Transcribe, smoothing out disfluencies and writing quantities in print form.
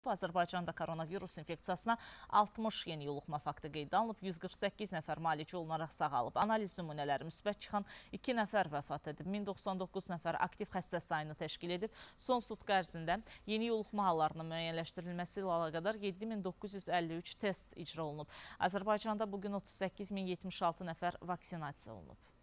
Azərbaycanda koronavirus infeksiyasına 60 yeni yoluxma faktı qeydə alınıb, 148 nəfər müalicə olunaraq sağalıb. Analiz nümunələri müsbət çıxan 2 nəfər vəfat edib, 1099 nəfər aktiv xəstə sayını təşkil edib. Son sutka ərzində yeni yoluxma hallarının müəyyənləşdirilməsi ilə əlaqədar 7953 test icra olunub. Azərbaycanda bugün 38076 nəfər vaksinasiya olunub.